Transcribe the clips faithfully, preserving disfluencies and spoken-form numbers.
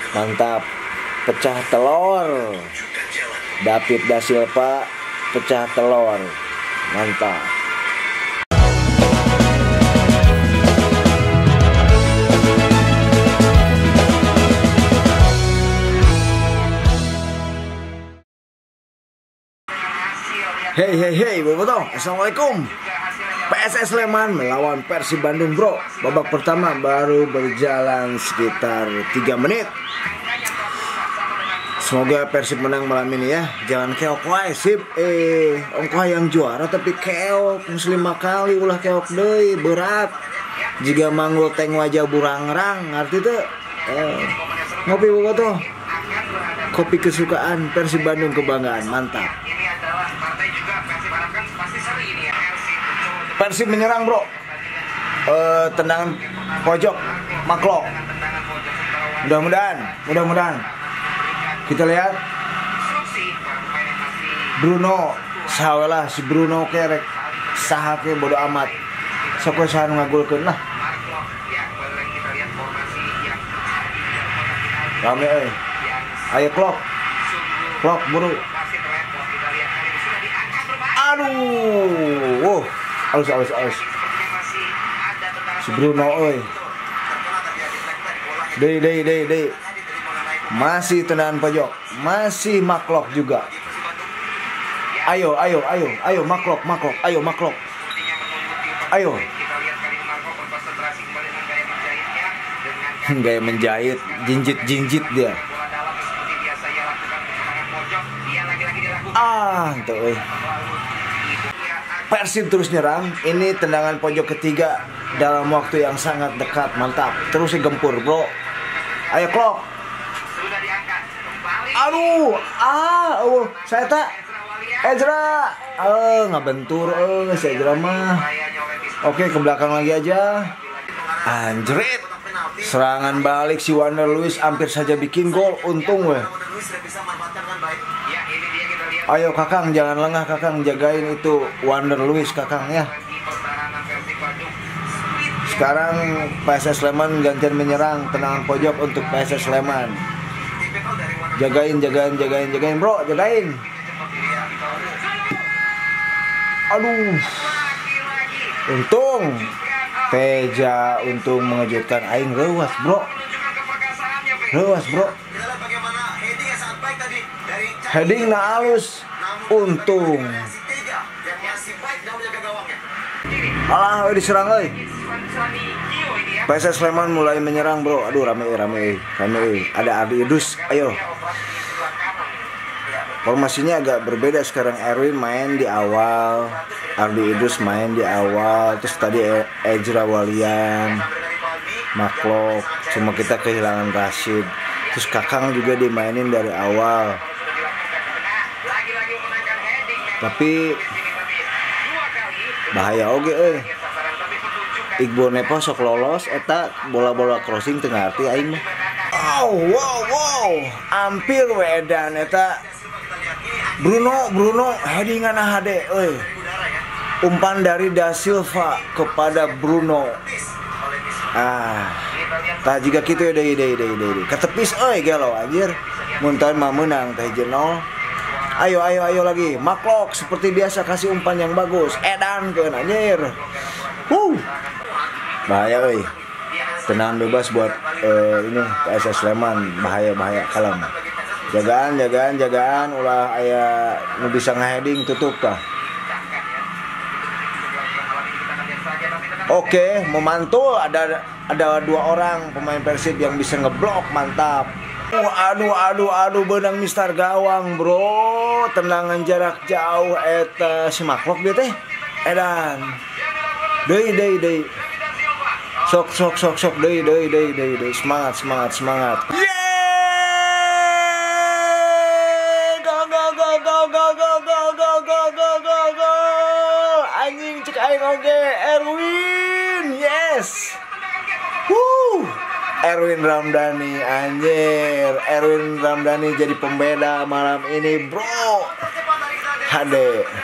Mantap. Pecah telur. David da Silva pecah telur. Mantap. Hey hey hey bobotoh, assalamualaikum. P S S Sleman melawan Persib Bandung bro. Babak pertama baru berjalan sekitar tiga menit. Semoga Persib menang malam ini ya. Jangan keok wae sip. Eh, ongkoh yang juara tapi keok muslim kali ulah keok deui berat. Jika manggul teng wajah burangrang arti teh eh, ngopi bobotoh. Kopi kesukaan Persib Bandung kebanggaan, mantap. Persib menyerang bro, uh, tendangan pojok Maklok. Mudah-mudahan, mudah-mudahan kita lihat Bruno, sawelah si Bruno kerek sahake bodo amat. Sok we saha ngagulkeun lah. Rame euy. Ayo Klok. Klok buru. Aduh. Wow. Alus alus alus. Si Bruno oi. Dei dei dei dei. Masih tendangan pojok, masih Maklok juga. Ayo ayo ayo ayo Maklok Maklok, ayo Maklok. Ayo. Gaya menjahit, jinjit-jinjit dia. Ah, tuh euy. Persib terus nyerang. Ini tendangan pojok ketiga dalam waktu yang sangat dekat. Mantap. Terus gempur bro. Ayo Klok. Aduh. Ah. Uh, saya tak. Ezra. Eh ngabentur. Eh si Ezra mah. Oke ke belakang lagi aja. Anjrit. Serangan balik si Wander Luiz hampir saja bikin gol. Untung weh. Ayo Kakang, jangan lengah Kakang, jagain itu Wander Luiz Kakang ya. Sekarang P S S Sleman gantian menyerang, tendangan pojok untuk P S S Sleman. Jagain, jagain, jagain, jagain bro, jagain. Aduh. Untung Teja untung mengejutkan aing leuwas bro. Leuwas bro. Heading na halus, untung. Alah, diserang euy. P S S Sleman mulai menyerang bro. Aduh rame rame rame. Ada Ardi Idrus, ayo. Formasinya agak berbeda sekarang. Erwin main di awal, Ardi Idrus main di awal. Terus tadi Ezra Walian, Maklok. Cuma kita kehilangan Rashid. Terus Kakang juga dimainin dari awal. Tapi bahaya oge euy. Iqbal Nepo sok lolos eta bola-bola crossing tengah arti aing mah. Oh, wow wow. Hampir we edan eta. Bruno Bruno headingan H D euy. Umpan dari Da Silva kepada Bruno. Ah. Tah jika kitu ya deui deui deui deui. Ketepis euy gelo anjir. Muntan mah meunang teh nol. Ayo ayo ayo lagi. Maklok seperti biasa kasih umpan yang bagus. Edan keun anjir. Huh. Bahaya euy. Tenang bebas buat uh, ini P S S Sleman, bahaya bahaya kalem. Jagaan jagaan jagaan ulah aya nu bisa ngeheading tutup tah. Oke, memantul ada ada dua orang pemain Persib yang bisa ngeblok, mantap. Uh, aduh aduh aduh benang Mister Gawang bro, tendangan jarak jauh eta si Maklok dia teh. Edan. Deui deui deui. Sok sok sok sok deui deui deui deui semangat semangat semangat. Yeay! Go go go go go go go go go go go go. Anjing cek aing oge Erwin. Yes. Woo. Erwin Ramdhani anjir. Erwin Ramdhani jadi pembeda malam ini bro. H D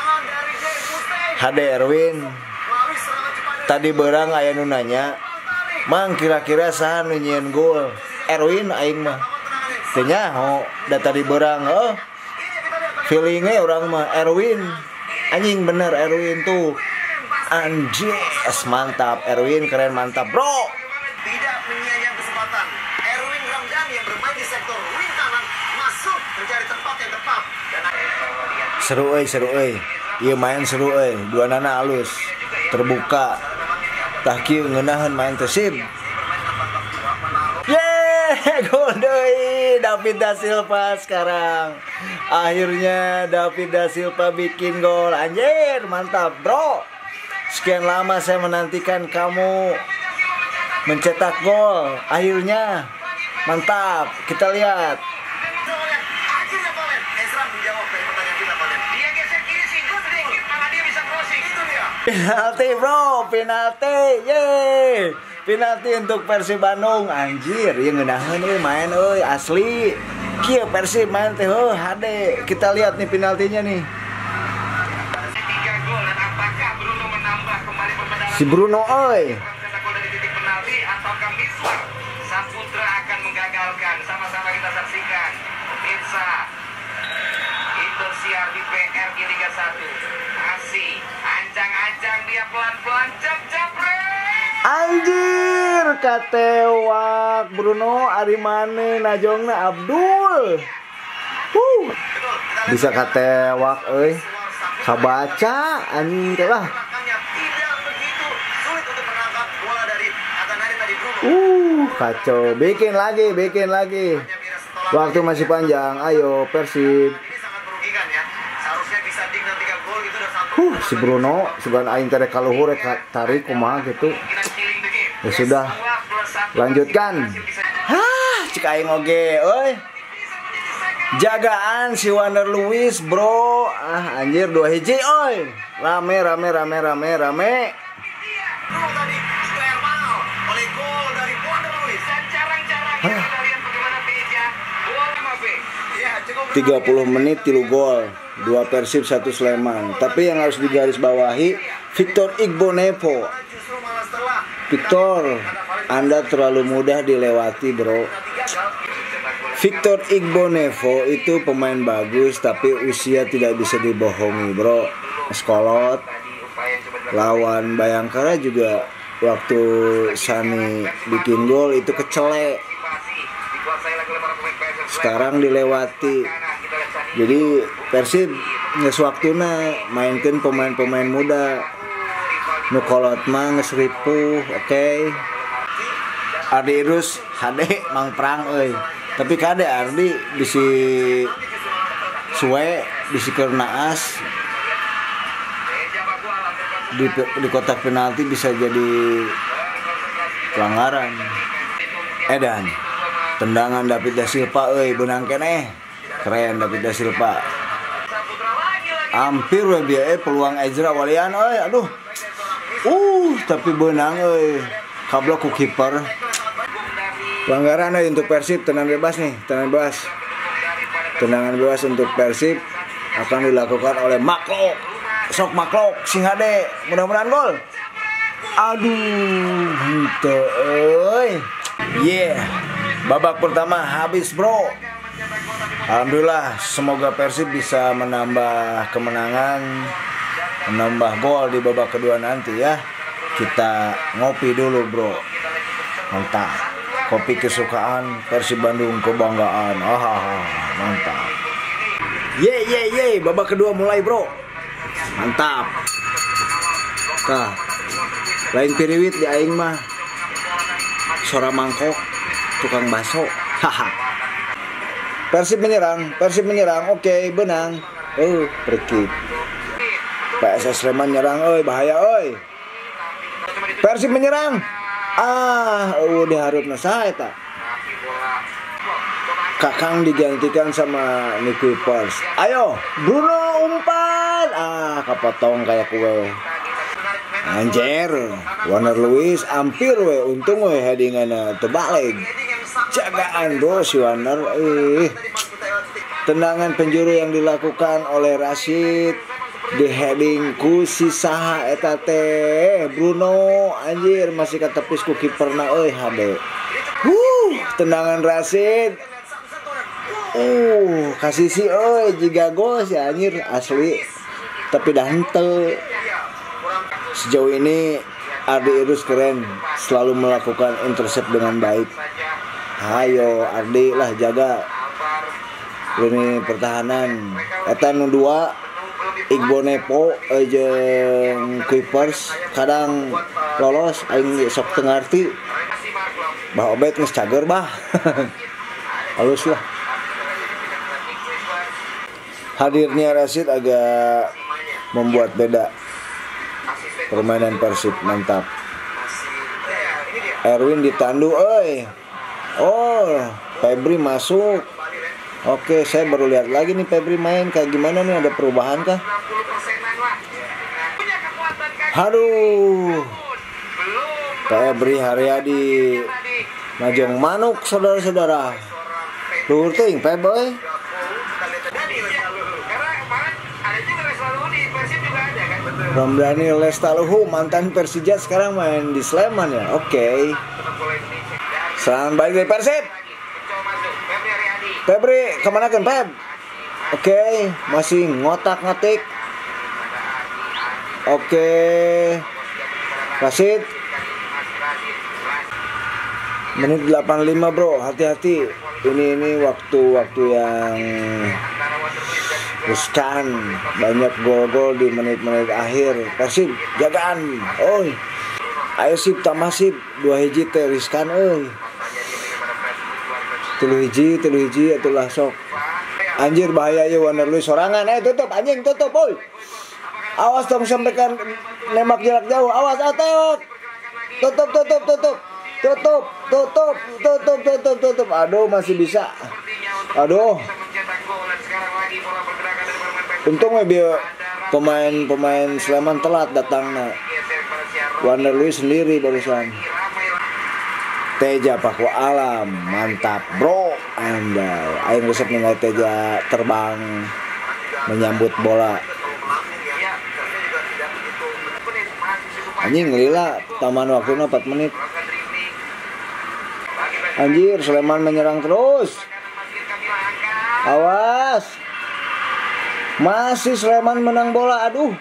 H D Erwin. Tadi berang aya nu nanya, "Mang kira-kira saha nu nyieun gol?" Erwin aing mah. Kayaknya oh data di berang oh. Feelingnya orang mah Erwin. Anjing bener Erwin tuh. Anjir, mantap Erwin, keren mantap, bro. Tidak menyayang kesempatan. Erwin Ramdhani yang bermain di sektor wing kanan masuk mencari tempat yang tepat. Dan seru euy, seru euy. Ieu main seru euy, dua nana alus. Terbuka. Tah kieu ngeunaheun main Persib. Yeay, gol deui David Da Silva sekarang. Akhirnya David Da Silva bikin gol. Anjir, mantap, bro. Sekian lama saya menantikan kamu mencetak gol. Akhirnya mantap. Kita lihat. akhirnya Valen Ezra menjawab dari pertanyaan kita, Valen. Dia geser kiri singgung sedikit, malah dia bisa crossing. Itu dia. Penalti, bro, penalti. Yeay. Penalti untuk Persib Bandung. Anjir, ieu ngeunaheun euy main euy asli. Kieu Persib main teh heuh H D. Kita lihat nih penaltinya nih. Tiga gol dan apakah Bruno menambah kembali perbedaan? Si Bruno euy. Mencetak gol dari titik penalti ataukah Miswar Saputra akan menggagalkan? Sama-sama kita saksikan. Pemirsa Indosiar di P R di Liga satu. Masih ancang-ancang dia pelan-pelan jap-japre. Anjir, katewak Bruno ari maneh najongna Abdul. Huh. Bisa katewak euy. Kabaca anjing teh lah. Belakangnya tidak begitu sulit untuk menangkap bola dari Atanari tadi Bruno. Uh, kacau. Bikin lagi, bikin lagi. Waktu masih panjang. Ayo Persib. Ini sangat merugikan ya. Seharusnya bisa ding dan tiga gol itu udah satu. Huh, si Bruno segan aing teh kaluhur rek tarik kumaha gitu. Ya sudah. Lanjutkan. Hah, cik aing oge euy. Jagaan si Wander Luiz, bro. Ah, anjir dua hiji euy. Rame rame rame rame rame. Bruno tadi declare foul oleh gol dari Wander Luiz. Dan jarang-jarang kita lihat bagaimana Beja gol lima B. Ya, cukup tiga puluh menit tilu gol. Dua Persib, satu Sleman. Tapi yang harus digarisbawahi Victor Igbonevo. justru malah setelah Victor, Anda terlalu mudah dilewati, bro. Victor Igbonevo itu pemain bagus, tapi usia tidak bisa dibohongi, bro. Sekolot lawan Bayangkara juga waktu Sani bikin gol itu kecelek. Sekarang dilewati. Jadi Persib geus waktuna mainkeun pemain-pemain muda. Nu kolot mah geus ripuh, oke. Ardi Irus H D mang perang euy. Tapi kade Ardi bisi suwe bisi keur naas di, di kotak penalti bisa jadi pelanggaran. Edan tendangan David Da Silva euy beunang keneh. Keren David Da Silva. Hampir we bieu peluang Ezra Walian euy aduh. Uh, tapi beunang euy. Kablok ku kiper. Pelanggaran euy untuk Persib, tendangan bebas nih, tendangan bebas. Tendangan bebas untuk Persib akan dilakukan oleh Maklok. Sok Maklok sing H D, mudah-mudahan gol. Aduh, henteu euy. Yeah. Babak pertama habis, bro. Alhamdulillah, semoga Persib bisa menambah kemenangan, menambah gol di babak kedua nanti ya. Kita ngopi dulu, bro. Mantap. Kopi kesukaan Persib Bandung, kebanggaan. Ah, mantap. Ye ye ye, babak kedua mulai, bro. Mantap. Tah. Lain piriwit di aing mah. Sora mangkok, tukang baso. Haha. Persib menyerang, Persib menyerang. Oke, okay, benang. Oh, pergi. P S S Sleman nyerang, oi, bahaya, oi. Persib menyerang. Ah, udah harupna saha eta. Kakang digantikan sama Nicky Pers. Ayo, Bruno umpan. Ah, kapotong kayak kue. Anjir, Wander Luiz hampir we, untung we headinganna teu balik. Jagaan bro si Wander. Eh. Tendangan penjuru yang dilakukan oleh Rashid di heading ku si saha eta teh Bruno anjir masih katepis ku kiperna euy H D. Huh, tendangan Rashid Uh, kasih si euy jiga gol si anjir asli. Tapi dah henteu. Sejauh ini Ardi Idrus keren, selalu melakukan intercept dengan baik. Hayo Ardi lah jaga ini pertahanan. Eta nu dua Igbo Nepo jeung Clippers kadang lolos aing sok teu ngarti. Bah Obed geus cager bah. Halus lah. Hadirnya Rashid agak membuat beda permainan Persib, mantap. Erwin ditandu, oi. Oh, Febri masuk. Oke, saya baru lihat lagi nih Febri main kayak gimana nih, ada perubahan kah? Aduh. Febri Haryadi Majong Manuk, saudara-saudara. Luhur teuing Febri. Ramdhani Lestaluhu mantan Persija sekarang main di Sleman ya. Oke. Okay. Serangan balik dari Persib. Febri kemana kan Feb? Oke, okay. Masih ngotak-ngatik. Oke. Okay. Rashid. Menit delapan puluh lima bro, hati-hati. Ini ini waktu-waktu yang riskan, banyak gol-gol di menit-menit akhir. Persib jagaan, oi. Ayo sip tambah sip, dua hiji teh riskan, oi. Telu hiji, telu hiji atulah sok. Anjir bahaya ya Wanderlust sorangan. Eh tutup anjing, tutup, oi. Awas dong sampaikan nembak jarak jauh. Awas ateot. Tutup, tutup, tutup. Tutup, tutup, tutup, tutup, tutup. Aduh masih bisa. Aduh. Untung ya biar pemain-pemain Sleman telat datangnya. Wanderlust sendiri barusan. Teja Paku Alam, mantap bro. Andai, aing resep ningali Teja terbang menyambut bola. Anjing lila, taman waktunya empat menit. Anjir, Sleman menyerang terus. Awas. Masih Sleman menang bola, aduh.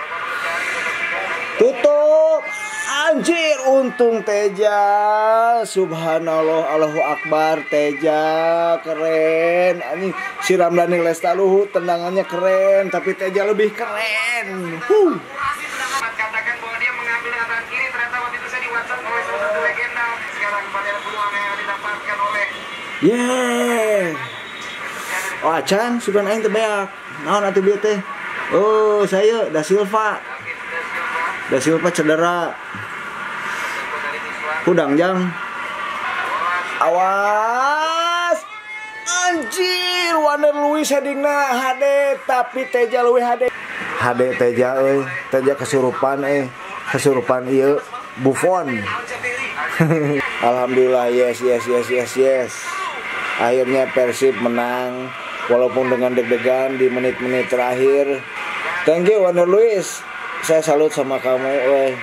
Tutup. Anjir, untung Teja. Subhanallah, Allahu Akbar. Teja keren. Anjing, si Ramdhani Lestaluhu tendangannya keren, tapi Teja lebih keren. Huh. Katakan bahwa dia mengambil kanan kiri, ternyata waktu itu saya di WhatsApp oleh salah satu legenda. Sekarang kembali ada peluang yang didapatkan oleh Yeah. Oh acan sudah aing teh beak. Naon atuh bieu teh? Oh, saya Da Silva. Da Silva cedera. Kudang jang. Awas. Anjir, Wanderlust headingna H D tapi Teja leuwih H D. H D Teja euy, Teja kesurupan eh. Kesurupan ieu Buffon. Alhamdulillah, yes yes yes yes yes. Akhirnya Persib menang walaupun dengan deg-degan di menit-menit terakhir. Thank you Wanderlust. Saya salut sama kamu euy.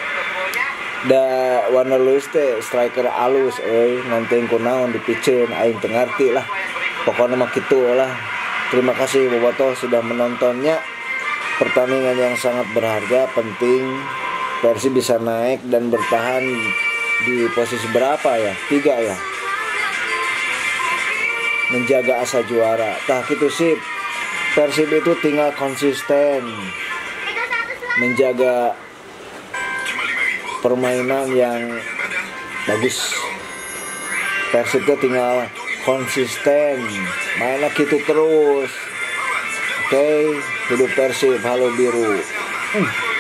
Da Wanderlust teh striker alus euy, nanteng kunaon dipikeun aing teu ngarti lah. Pokoknya mah kitu lah. Terima kasih bobotoh sudah menontonnya. Pertandingan yang sangat berharga, penting Persib bisa naik dan bertahan di posisi berapa ya? Tiga ya. Menjaga asa juara. Tah kitu sip. Persib itu tinggal konsisten menjaga permainan yang bagus. Persib itu tinggal konsisten mainnya gitu terus. Oke, okay, hidup Persib, halo biru. hmm.